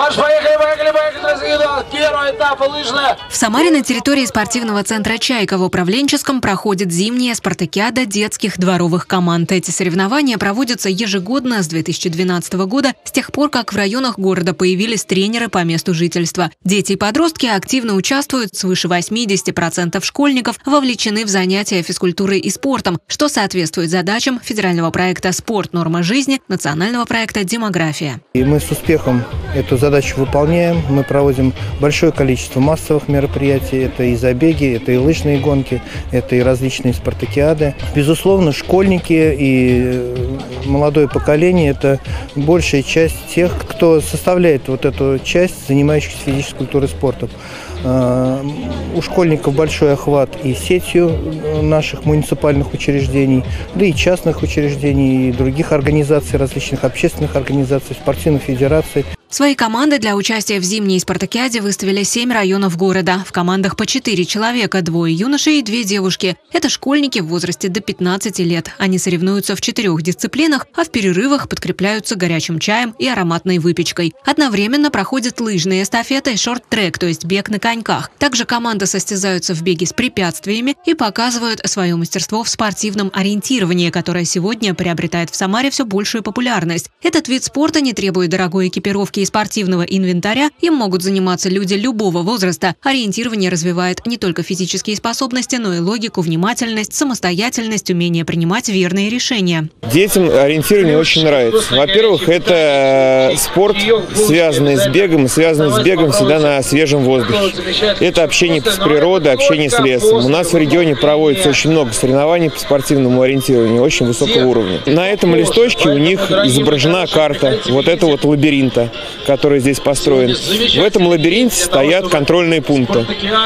Марш, поехали, поехали, поехали. Первый этап лыжная. В Самаре на территории спортивного центра «Чайка» в Управленческом проходит зимняя спартакиада детских дворовых команд. Эти соревнования проводятся ежегодно с 2012 года, с тех пор, как в районах города появились тренеры по месту жительства. Дети и подростки активно участвуют, свыше 80% школьников вовлечены в занятия физкультурой и спортом, что соответствует задачам федерального проекта «Спорт. Норма жизни», национального проекта «Демография». И мы с успехом эту задачу выполняем. Мы проводим большое количество массовых мероприятий. Это и забеги, это и лыжные гонки, это и различные спартакиады. Безусловно, школьники и молодое поколение – это большая часть тех, кто составляет вот эту часть, занимающихся физической культурой и спортом. У школьников большой охват и сетью наших муниципальных учреждений, да и частных учреждений, и других организаций, различных общественных организаций, спортивных федераций. Свои команды для участия в зимней спартакиаде выставили 7 районов города. В командах по 4 человека, 2 юношей и 2 девушки. Это школьники в возрасте до 15 лет. Они соревнуются в 4 дисциплинах, а в перерывах подкрепляются горячим чаем и ароматной выпечкой. Одновременно проходят лыжные эстафеты и шорт-трек, то есть бег на коньках. Также команды состязаются в беге с препятствиями и показывают свое мастерство в спортивном ориентировании, которое сегодня приобретает в Самаре все большую популярность. Этот вид спорта не требует дорогой экипировки и спортивного инвентаря, им могут заниматься люди любого возраста. Ориентирование развивает не только физические способности, но и логику, внимательность, самостоятельность, умение принимать верные решения. Детям ориентирование очень нравится. Во-первых, это спорт, связанный с бегом всегда на свежем воздухе. Это общение с природой, общение с лесом. У нас в регионе проводится очень много соревнований по спортивному ориентированию, очень высокого уровня. На этом листочке у них изображена карта вот этого вот лабиринта, который здесь построен. В этом лабиринте стоят контрольные пункты.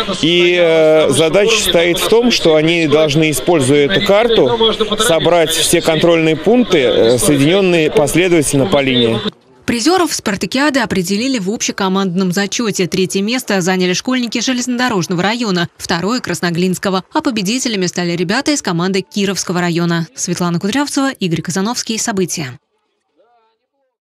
И задача состоит в том, что они должны, используя эту карту, собрать все контрольные пункты, соединенные последовательно по линии. Призеров спартакиады определили в общекомандном зачете. 3-е место заняли школьники Железнодорожного района, 2-е – Красноглинского. А победителями стали ребята из команды Кировского района. Светлана Кудрявцева, Игорь Казановский. События.